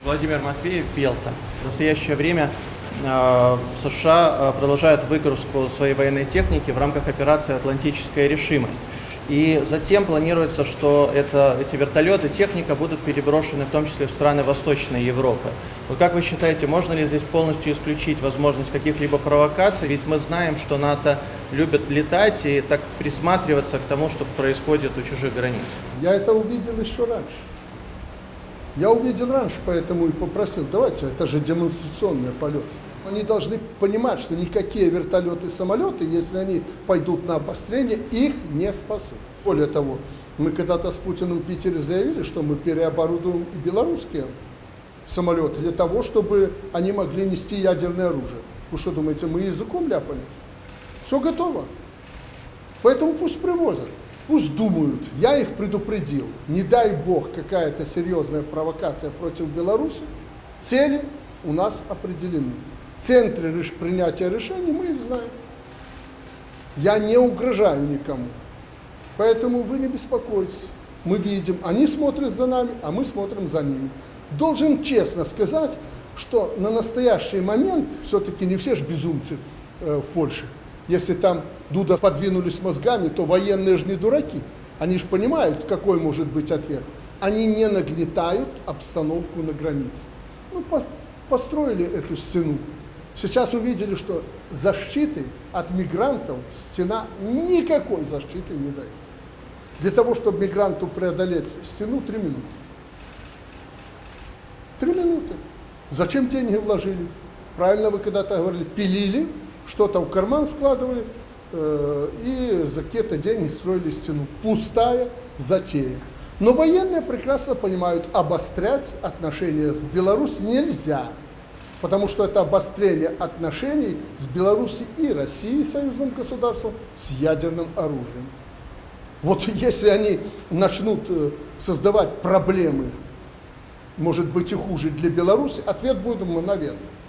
Владимир Матвеев, Белта. В настоящее время США продолжают выгрузку своей военной техники в рамках операции «Атлантическая решимость». И затем планируется, что эти вертолеты, техника будут переброшены в том числе в страны Восточной Европы. Вот как вы считаете, можно ли здесь полностью исключить возможность каких-либо провокаций? Ведь мы знаем, что НАТО любит летать и так присматриваться к тому, что происходит у чужих границ. Я это увидел еще раньше. Я увидел раньше, поэтому и попросил, давайте, это же демонстрационный полет. Они должны понимать, что никакие вертолеты и самолеты, если они пойдут на обострение, их не спасут. Более того, мы когда-то с Путиным в Питере заявили, что мы переоборудуем и белорусские самолеты для того, чтобы они могли нести ядерное оружие. Вы что думаете, мы языком ляпали? Все готово. Поэтому пусть привозят. Пусть думают, я их предупредил, не дай бог какая-то серьезная провокация против Беларуси, цели у нас определены. Центры принятия решений мы их знаем. Я не угрожаю никому. Поэтому вы не беспокойтесь. Мы видим, они смотрят за нами, а мы смотрим за ними. Должен честно сказать, что на настоящий момент, все-таки не все же безумцы в Польше. Если там Дуда подвинулись мозгами, то военные же не дураки. Они же понимают, какой может быть ответ. Они не нагнетают обстановку на границе. Ну, построили эту стену. Сейчас увидели, что защиты от мигрантов стена никакой защиты не дает. Для того, чтобы мигранту преодолеть стену, 3 минуты. 3 минуты. Зачем деньги вложили? Правильно вы когда-то говорили, пилили, что-то в карман складывали и за какие-то деньги строили стену. Пустая затея. Но военные прекрасно понимают, обострять отношения с Беларусью нельзя. Потому что это обострение отношений с Беларусью и Россией, союзным государством, с ядерным оружием. Вот если они начнут создавать проблемы, может быть и хуже для Беларуси, ответ будет мгновенный.